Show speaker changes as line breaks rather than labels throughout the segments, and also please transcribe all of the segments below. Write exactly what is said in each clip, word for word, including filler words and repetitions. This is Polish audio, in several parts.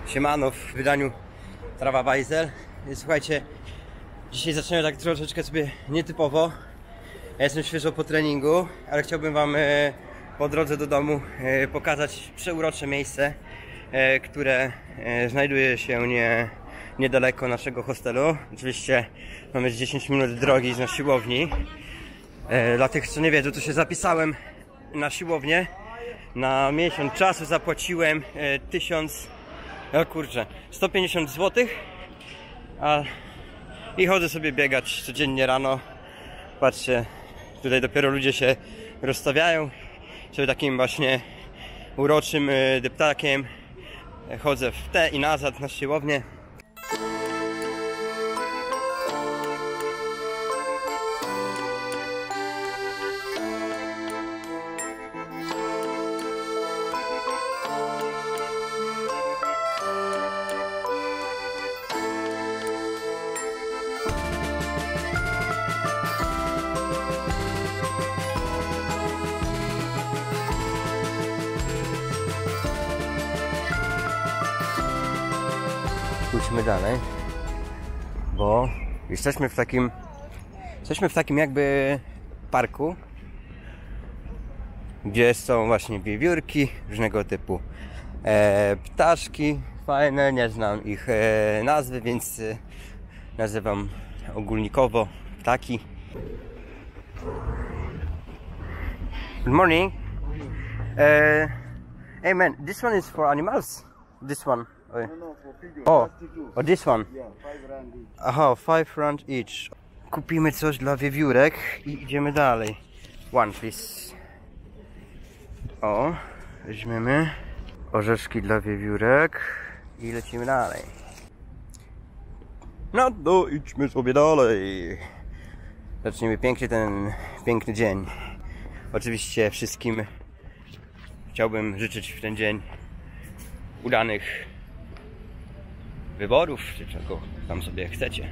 Siemano w wydaniu Trawa Bajzel. Słuchajcie, dzisiaj zaczynamy tak troszeczkę sobie nietypowo. Ja jestem świeżo po treningu, ale chciałbym wam e, po drodze do domu e, pokazać przeurocze miejsce, e, które e, znajduje się nie, niedaleko naszego hostelu. Oczywiście mamy dziesięć minut drogi na siłowni. E, dla tych, co nie wiedzą, to się zapisałem na siłownię. Na miesiąc czasu zapłaciłem e, tysiąc, o kurczę, sto pięćdziesiąt złotych, a i chodzę sobie biegać codziennie rano. Patrzcie, tutaj dopiero ludzie się rozstawiają. Sobie takim właśnie uroczym e, deptakiem chodzę w te i nazad na siłownię. Pójdźmy dalej, bo jesteśmy w takim jesteśmy w takim jakby parku, gdzie są właśnie wiewiórki, różnego typu e, ptaszki fajne, nie znam ich e, nazwy, więc e, nazywam ogólnikowo ptaki. Good morning. Uh, hey man, this one is for animals. This one.
No, no, for figure.
Oh, oh, this one.
Yeah, five rand each.
Aha, five rand each. Kupimy coś dla wiewiórek i idziemy dalej. One, please. O, weźmiemy orzeszki dla wiewiórek i lecimy dalej. No to idźmy sobie dalej. Zaczniemy pięknie ten piękny dzień. Oczywiście wszystkim chciałbym życzyć w ten dzień udanych wyborów, czy czego tam sobie chcecie.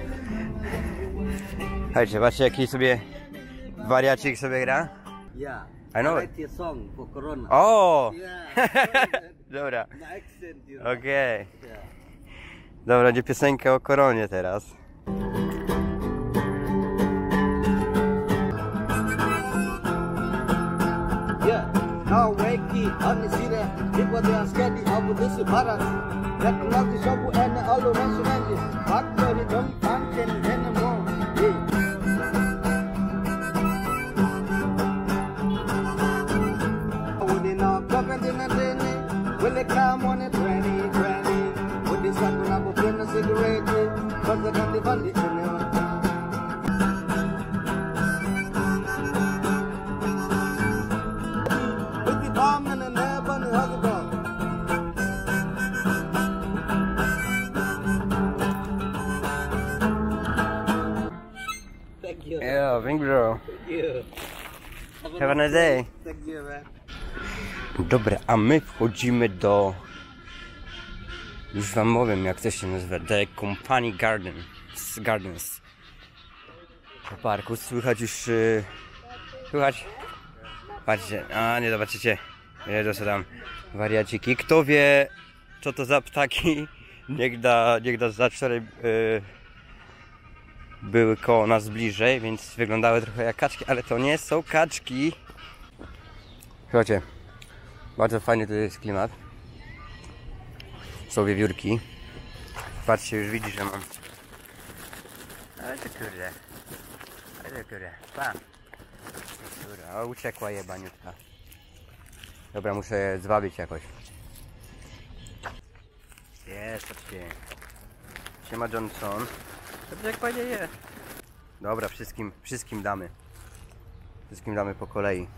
Słuchajcie, patrzcie jaki sobie wariacik sobie gra.
Yeah.
I know.
I write a song for Corona.
O!
Yeah.
Dobra.
My accent, you know.
Okej.
Yeah.
Dobra, będzie piosenka o koronie teraz.
Yeah. Now wakey on the city, people they are scared of this virus. That love the shop and all the nationalities. Factory don't function anymore. Yeah. Would not come in the day, will they come on a twenty twenty? Would they start to have a pen a cigarette? Cause they can't defend it anymore. With the bomb and the nab and the huggy bomb. Thank you.
Yeah, thank you.
Thank you.
Have a nice day.
Thank you, man.
Dobra, a my wchodzimy do... Już wam powiem jak to się nazywa. The Company Gardens. Gardens. Po parku słychać już... Yy, słychać... Patrzcie, a nie zobaczycie. Ile to tam wariaciki. Kto wie co to za ptaki? Niech da, niech da za wczoraj yy, były koło nas bliżej, więc wyglądały trochę jak kaczki, ale to nie są kaczki. Słuchajcie, bardzo fajny to jest klimat. Są wiewiórki. Patrzcie, już widzi, że mam. Ale to kurde. Ale to kurde. Pa. Kurde, o, uciekła jebaniutka. Dobra, muszę je zwabić jakoś. Jest, patrzcie. Siema Johnson. Dobrze jak fajnie jest. Dobra, wszystkim, wszystkim damy. Wszystkim damy po kolei.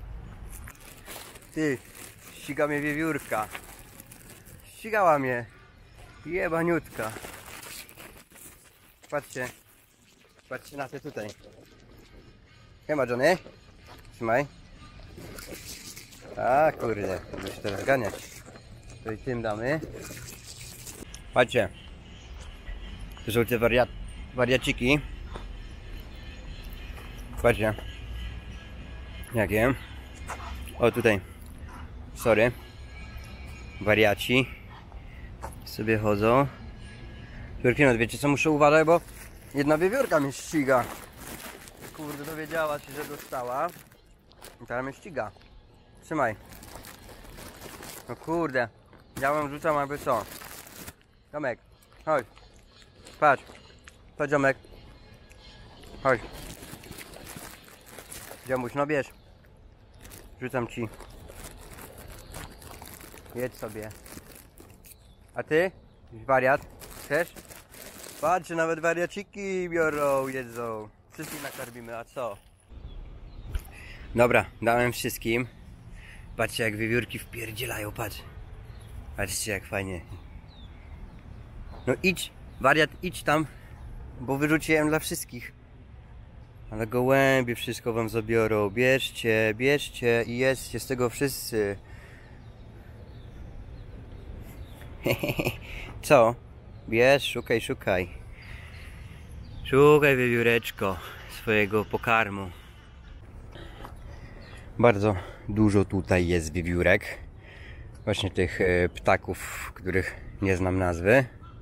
Ty, ściga mnie wiewiórka. Ścigała mnie. Jebaniutka. Patrzcie. Patrzcie na te tutaj. Siema Johnny. Trzymaj. A kurde, będę się teraz ganiać. To i tym damy. Patrzcie. To są te wariat wariaciki. Patrzcie. Jakie? O tutaj. Sorry. Wariaci. Sobie chodzą. Wiewiórki, no wiecie co, muszę uważać, bo jedna wiewiórka mnie ściga. Kurde, dowiedziała się, że dostała. I teraz mnie ściga. Trzymaj. No kurde. Ja wam rzucam jakby co. Ziomek, chodź. Patrz. Chodź, ziomek. Chodź. Ziomuś, no bierz. Rzucam ci. Jedz sobie. A ty? Wariat? Chcesz? Patrz, nawet wariaciki biorą, jedzą. Wszystkich nakarmimy, a co? Dobra, dałem wszystkim. Patrzcie, jak wiewiórki wpierdzielają, patrz. Patrzcie, jak fajnie. No idź, wariat, idź tam, bo wyrzuciłem dla wszystkich. Ale gołębie wszystko wam zabiorą. Bierzcie, bierzcie i jedzcie z tego wszyscy. Co? Bierz, szukaj, szukaj. Szukaj, wiewióreczko, swojego pokarmu. Bardzo dużo tutaj jest wiewiórek. Właśnie tych e, ptaków, których nie znam nazwy.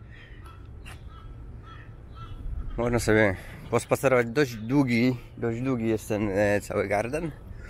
Można sobie pospacerować. Dość długi, dość długi jest ten e, cały garden.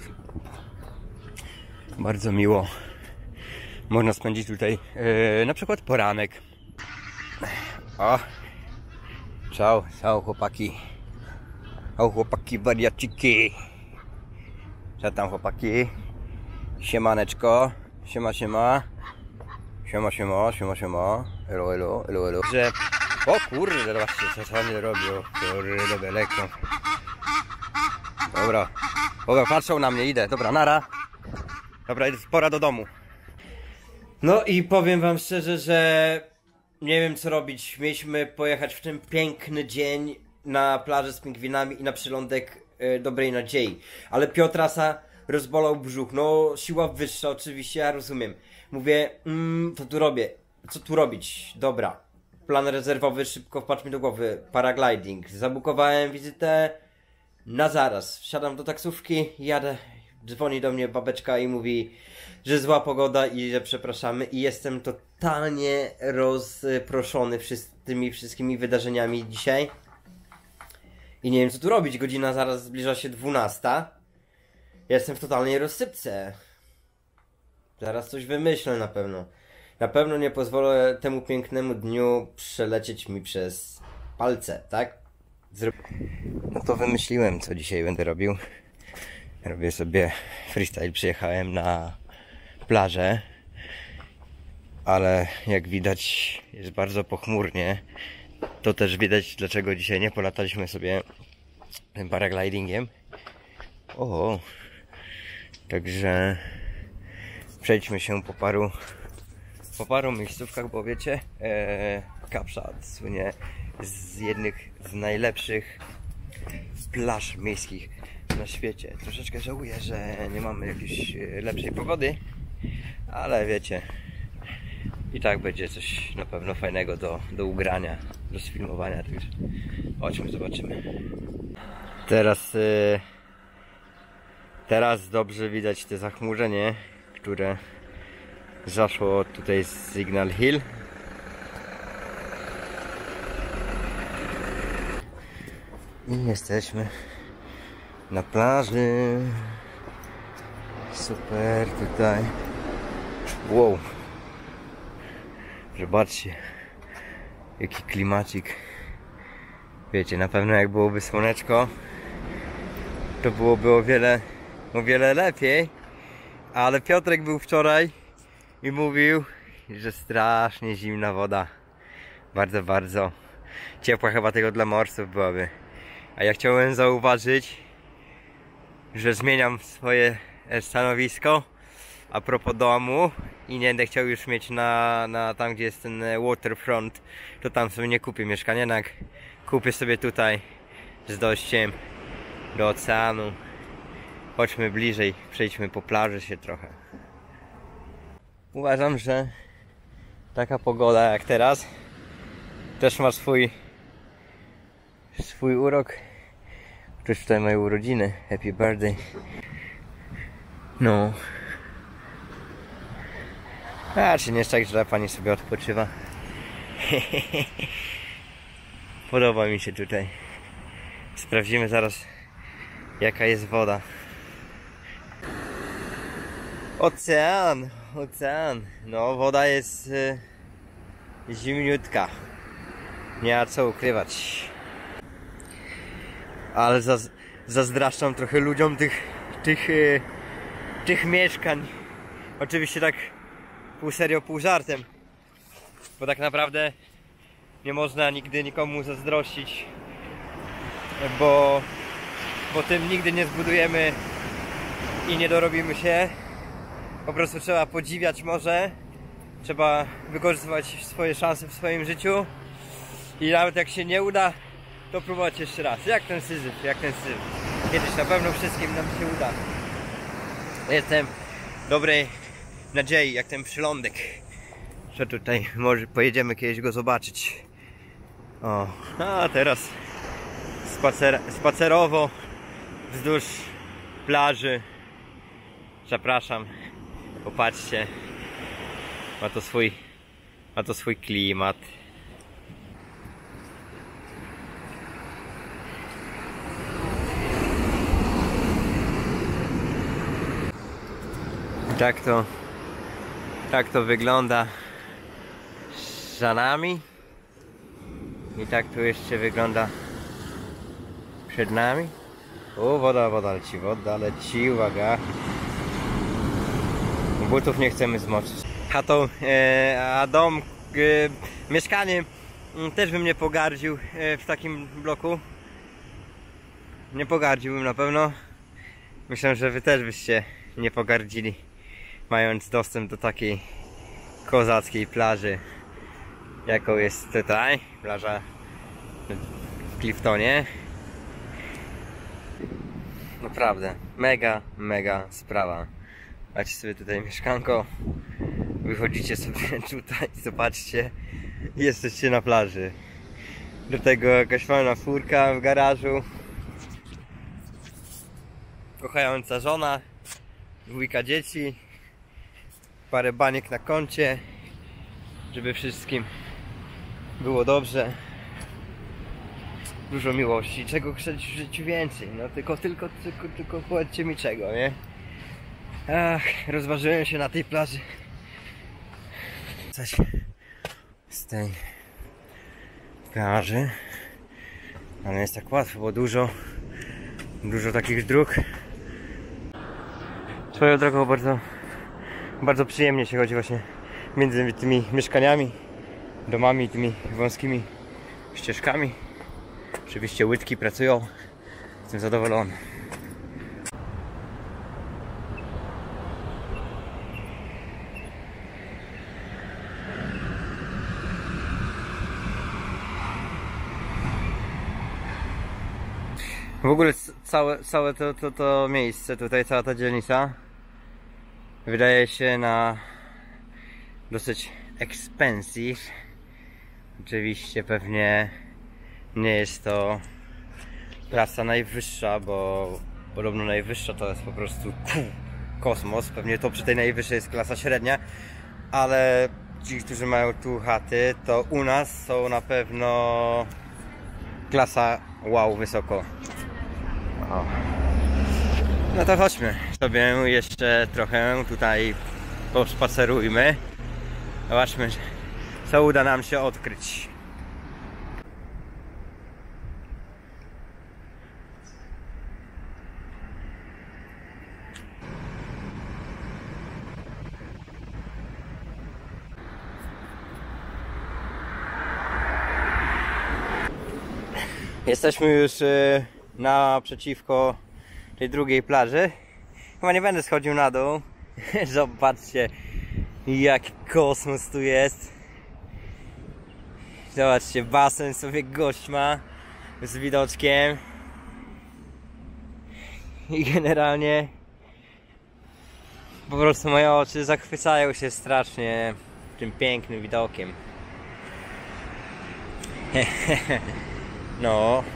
Bardzo miło. Można spędzić tutaj e, na przykład poranek. O! Ciao, ciao chłopaki. O chłopaki wariaciki. Co tam chłopaki? Siemaneczko. Siema, siema. Siema, siema, siema, siema. Elo, elo, elo, elo. Że... O kurde, zobaczcie co, co oni robią. Kurde, beleko. Dobra. Dobra, patrzą na mnie, idę. Dobra, nara. Dobra, pora do domu. No i powiem wam szczerze, że nie wiem co robić. Mieliśmy pojechać w ten piękny dzień na plażę z pingwinami i na przylądek e, Dobrej Nadziei. Ale Piotrasa rozbolał brzuch. No siła wyższa oczywiście, ja rozumiem. Mówię, mm, co tu robię? Co tu robić? Dobra. Plan rezerwowy, szybko wpadł mi do głowy. Paragliding. Zabukowałem wizytę na zaraz. Wsiadam do taksówki, jadę. Dzwoni do mnie babeczka i mówi, że zła pogoda i że przepraszamy. I jestem totalnie rozproszony tymi wszystkimi wydarzeniami dzisiaj. I nie wiem co tu robić. Godzina zaraz zbliża się dwunasta. Ja jestem w totalnej rozsypce. Zaraz coś wymyślę na pewno. Na pewno nie pozwolę temu pięknemu dniu przelecieć mi przez palce, tak? Zrób... No to wymyśliłem, co dzisiaj będę robił. Robię sobie freestyle, przyjechałem na plażę. Ale jak widać jest bardzo pochmurnie. To też widać dlaczego dzisiaj nie polataliśmy sobie tym paraglidingiem. O, także przejdźmy się po paru po paru miejscówkach, bo wiecie, e, Kapszad słynie z jednych z najlepszych plaż miejskich na świecie. Troszeczkę żałuję, że nie mamy jakiejś lepszej pogody, ale wiecie, i tak będzie coś na pewno fajnego do, do ugrania, do sfilmowania, także chodźmy, zobaczymy. Teraz e, teraz dobrze widać te zachmurzenie, które zaszło tutaj z Signal Hill. I jesteśmy na plaży. Super tutaj. Wow. Zobaczcie jaki klimacik. Wiecie, na pewno jak byłoby słoneczko, to byłoby o wiele, o wiele lepiej. Ale Piotrek był wczoraj i mówił, że strasznie zimna woda. Bardzo, bardzo ciepła, chyba tego dla morsów byłaby. A ja chciałem zauważyć, że zmieniam swoje stanowisko a propos domu i nie będę chciał już mieć na, na tam gdzie jest ten waterfront, to tam sobie nie kupię mieszkania, jednak kupię sobie tutaj z dojściem do oceanu. Chodźmy bliżej, przejdźmy po plaży się trochę. Uważam, że taka pogoda jak teraz też ma swój swój urok. Ktoś tutaj mają urodziny. Happy birthday. No. A czy nie jest tak źle, pani sobie odpoczywa. Podoba mi się tutaj. Sprawdzimy zaraz, jaka jest woda. Ocean, ocean. No, woda jest y, zimniutka. Nie ma co ukrywać. Ale zaz, zazdraszczam trochę ludziom tych, tych, y, tych mieszkań. Oczywiście tak pół serio, pół żartem. Bo tak naprawdę nie można nigdy nikomu zazdrościć. Bo, bo tym nigdy nie zbudujemy i nie dorobimy się. Po prostu trzeba podziwiać morze. Trzeba wykorzystywać swoje szanse w swoim życiu. I nawet jak się nie uda, to próbować jeszcze raz. Jak ten Syzyf, jak ten Syzyf. Kiedyś na pewno wszystkim nam się uda. Jestem dobrej nadziei, jak ten przylądek. Że tutaj może pojedziemy kiedyś go zobaczyć. O, a teraz spacer, spacerowo wzdłuż plaży. Zapraszam. Popatrzcie. Ma to swój, ma to swój klimat. Tak to, tak to wygląda za nami. I tak tu jeszcze wygląda przed nami. O, woda, woda leci, woda leci, uwaga. Butów nie chcemy zmoczyć. Chatą, e, a dom, e, mieszkanie m, też bym nie pogardził e, w takim bloku. Nie pogardziłbym na pewno. Myślę, że wy też byście nie pogardzili, mając dostęp do takiej kozackiej plaży, jaką jest tutaj, plaża w Cliftonie. Naprawdę, mega, mega sprawa. Macie sobie tutaj mieszkanko, wychodzicie sobie tutaj, zobaczcie, jesteście na plaży. Do tego jakaś fajna furka w garażu, kochająca żona, dwójka dzieci, parę baniek na koncie, żeby wszystkim było dobrze. Dużo miłości, czego chcesz w życiu więcej, no tylko, tylko, tylko, tylko powiedzcie mi czego, nie? Ach, rozważyłem się na tej plaży. Coś z tej plaży, ale jest tak łatwo, bo dużo, dużo takich dróg. Swoją drogą bardzo, bardzo przyjemnie się chodzi właśnie między tymi mieszkaniami, domami, tymi wąskimi ścieżkami. Oczywiście łydki pracują, jestem zadowolony. W ogóle całe, całe to, to, to miejsce tutaj, cała ta dzielnica wydaje się na dosyć expensive. Oczywiście pewnie nie jest to klasa najwyższa, bo podobno najwyższa to jest po prostu kosmos. Pewnie to przy tej najwyższej jest klasa średnia, ale ci, którzy mają tu chaty, to u nas są na pewno klasa wow, wysoko. O. No to chodźmy sobie jeszcze trochę tutaj pospacerujmy. Zobaczmy, co uda nam się odkryć. Jesteśmy już naprzeciwko tej drugiej plaży. Chyba nie będę schodził na dół. Zobaczcie, jaki kosmos tu jest. Zobaczcie, basen sobie gość ma z widoczkiem. I generalnie po prostu moje oczy zachwycają się strasznie tym pięknym widokiem. No,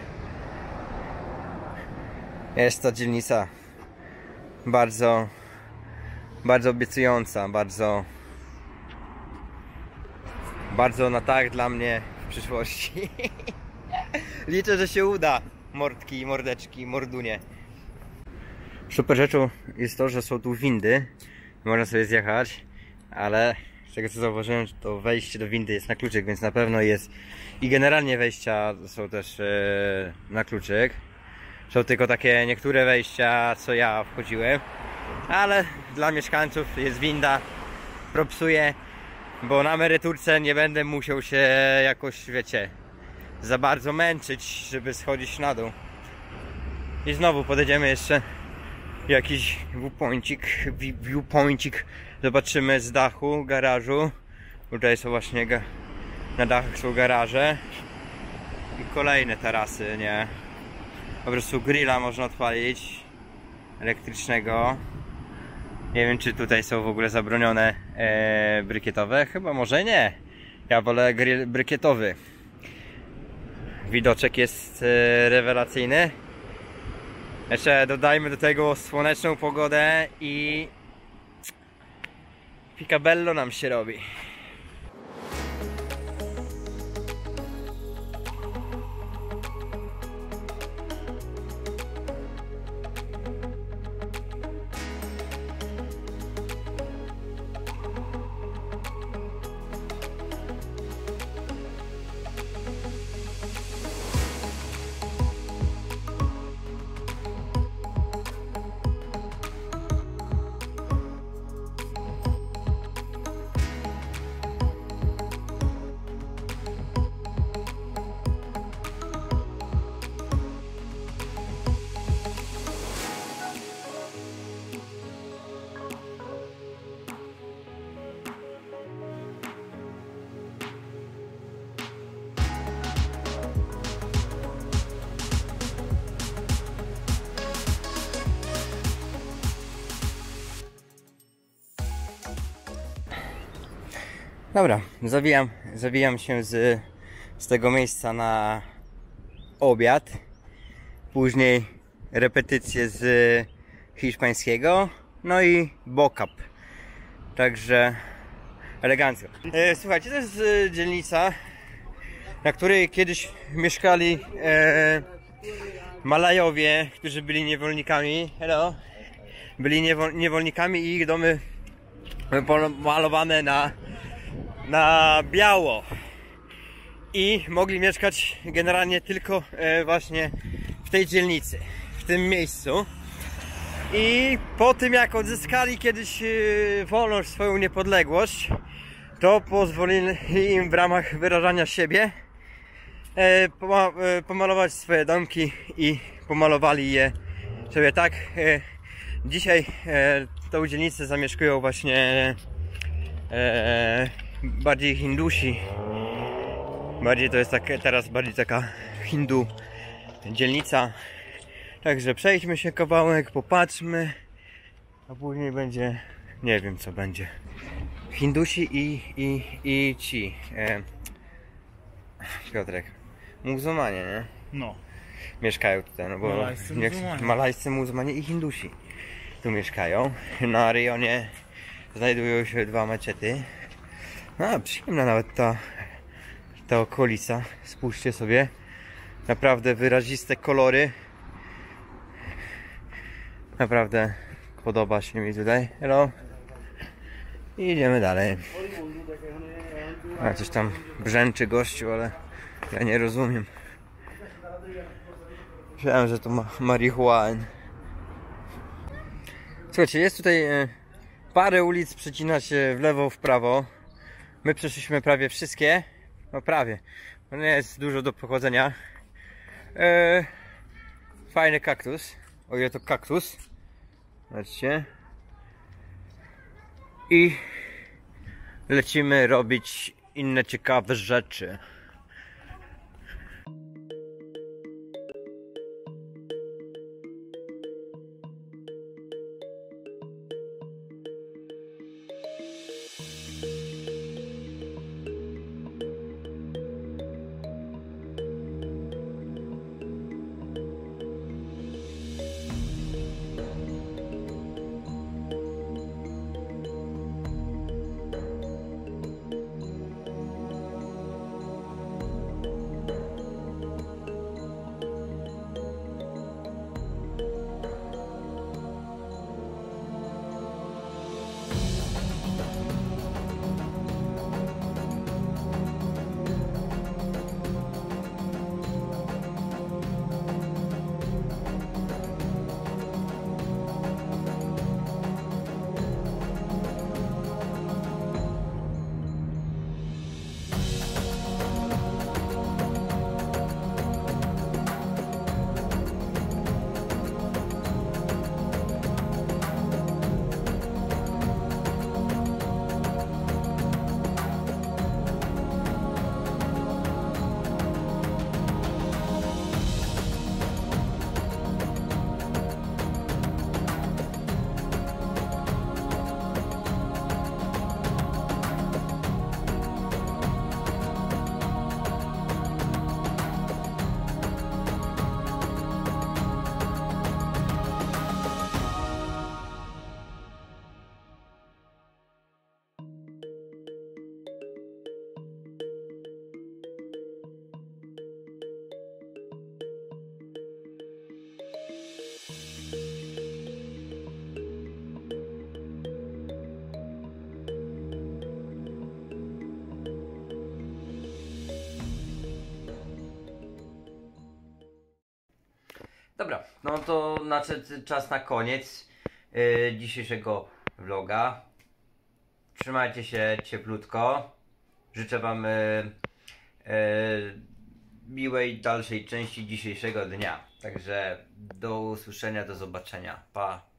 jest to dzielnica bardzo, bardzo obiecująca, bardzo, bardzo na tak dla mnie w przyszłości. Liczę, że się uda, mordki, mordeczki, mordunie. Super rzeczą jest to, że są tu windy, można sobie zjechać, ale z tego co zauważyłem, to wejście do windy jest na kluczyk, więc na pewno jest i generalnie wejścia są też e, na kluczyk. Są tylko takie niektóre wejścia, co ja wchodziłem, ale dla mieszkańców jest winda, propsuję, bo na emeryturce nie będę musiał się jakoś, wiecie, za bardzo męczyć, żeby schodzić na dół. I znowu podejdziemy jeszcze jakiś viewpointik, viewpointik zobaczymy z dachu garażu. Tutaj są właśnie ga na dachach są garaże i kolejne tarasy, nie? Po prostu grilla można odpalić elektrycznego. Nie wiem, czy tutaj są w ogóle zabronione e, brykietowe. Chyba może nie. Ja wolę grill brykietowy. Widoczek jest e, rewelacyjny. Jeszcze dodajmy do tego słoneczną pogodę i picabello nam się robi. Dobra, zawijam, zawijam się z, z tego miejsca na obiad. Później repetycje z hiszpańskiego. No i bocap. Także elegancko. E, słuchajcie, to jest e, dzielnica, na której kiedyś mieszkali e, Malajowie, którzy byli niewolnikami. Hello. Byli niewol, niewolnikami i ich domy pomalowane na na biało i mogli mieszkać generalnie tylko e, właśnie w tej dzielnicy, w tym miejscu. I po tym jak odzyskali kiedyś e, wolność, swoją niepodległość, to pozwolili im w ramach wyrażania siebie e, poma e, pomalować swoje domki i pomalowali je sobie tak. E, dzisiaj e, tą dzielnicę zamieszkują właśnie e, bardziej Hindusi. Bardziej to jest tak, teraz bardziej taka Hindu dzielnica. Także przejdźmy się kawałek, popatrzmy, a później będzie, nie wiem co będzie. Hindusi i, i, i ci e, Piotrek, muzułmanie, nie?
No.
Mieszkają tutaj, no bo
malajscy
nie,
muzułmanie.
malajscy muzułmanie i Hindusi tu mieszkają. Na rejonie znajdują się dwa meczety. A, przyjemna nawet ta, ta okolica. Spójrzcie sobie. Naprawdę wyraziste kolory. Naprawdę podoba się mi tutaj. Hello. I idziemy dalej. A coś tam brzęczy gościu, ale ja nie rozumiem. Myślałem, że to ma marihuana. Słuchajcie, jest tutaj e, parę ulic, przecina się w lewo, w prawo. My przeszliśmy prawie wszystkie. No prawie. No nie jest dużo do pochodzenia. E, fajny kaktus. O ile to kaktus. Zobaczcie. I lecimy robić inne ciekawe rzeczy. no to nadszedł czas na koniec yy, dzisiejszego vloga. Trzymajcie się cieplutko. Życzę wam yy, yy, miłej dalszej części dzisiejszego dnia. Także do usłyszenia, do zobaczenia. Pa!